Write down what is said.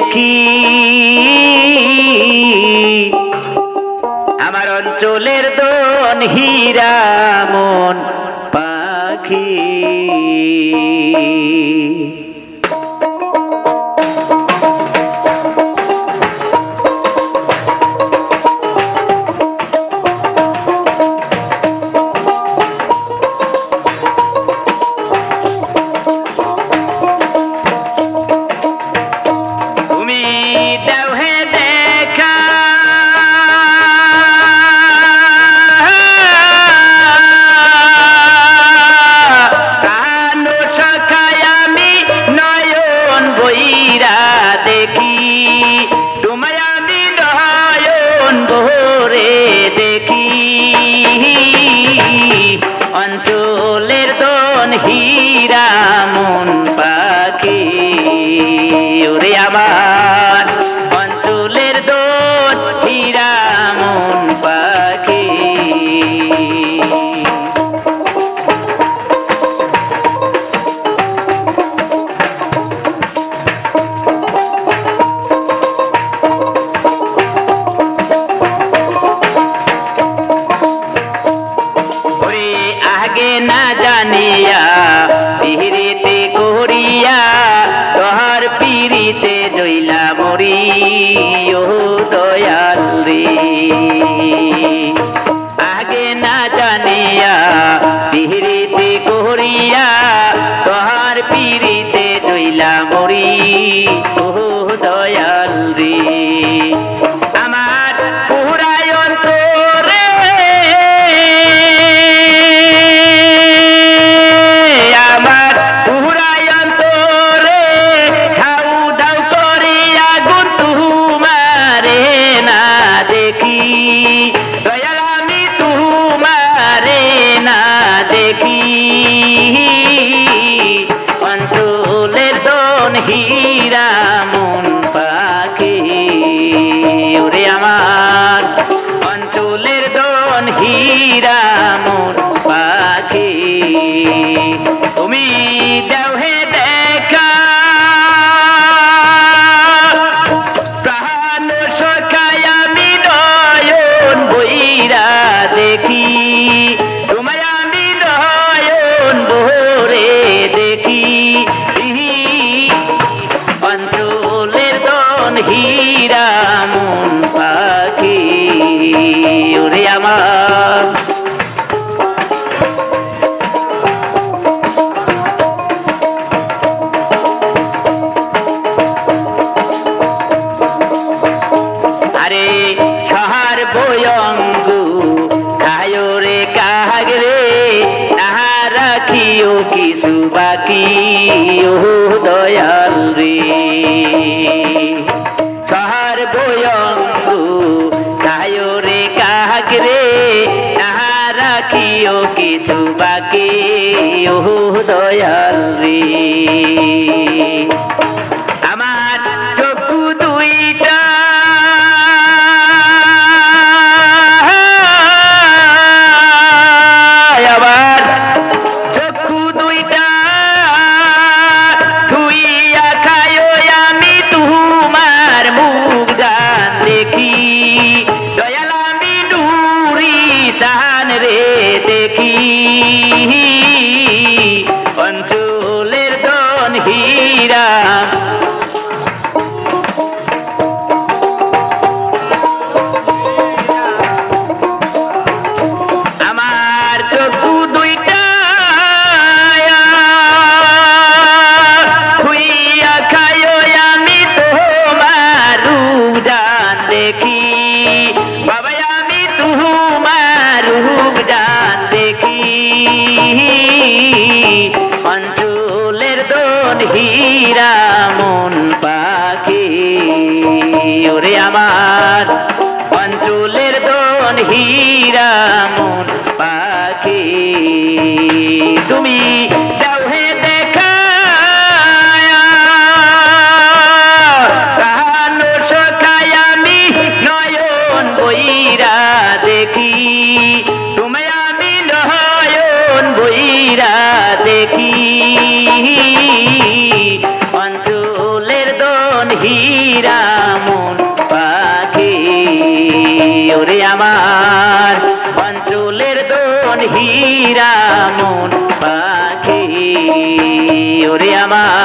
দেখি আমার অঞ্চলের দন হীরা মন পাখি অঞ্চলের দন হীরা মন পাখি ওরে আমার অঞ্চলের দন হীরা মন পাখি आगे ना जानिया पीरिते कोरिया तोहर पीरिते जइला मरी ओ दयाल रे आगे ना जानिया पीरिते कोरिया तोहर पीरिते जइला मरी ओ दयाल रे অঞ্চলের দন হীরা মন পাখি ওরে আমার অঞ্চলের দন হীরা মন পাখি তুমি দেও হে দেখা প্রাণ সখায় আমি নয়ন বইরা দেখি তোমায় আমি নয়ন ভরে দেখি অঞ্চলের দন হীরা মন পাখি ওরে আমার আরে শহর বয়ঙ্গু খায় রে কাহাগ রে তাহা রাখিও কিছু বাকি ও দয়াল রে শহর বয়ঙ্গু খায় রে কাহাগ রে তাহা রাখিও কিছু বাকি ও দয়াল রে আমার চক্ষু দুইটা আবার চক্ষু দুইটা ধুইয়া খায় আমি তোমার মুখ জান দেখি দয়াল আমি নুরি সান রে দেখি অঞ্চলের দন হীরা আমার চক্ষু দুইটা ধুইয়া খায় আমি তোমার রূপ জান দেখি বাবা আমি তোমার রূপ জান দেখি অঞ্চলের দন হীরা মন পাখি ওরে আমার অঞ্চলের দন হীরা মন পাখি তুমি দাও হে দেখা কাহানো সখায় আমি নয়ন বইরা দেখি তোমায় আমি নয়ন বইরা দেখি অঞ্চলের দন হীরা ওরে আমার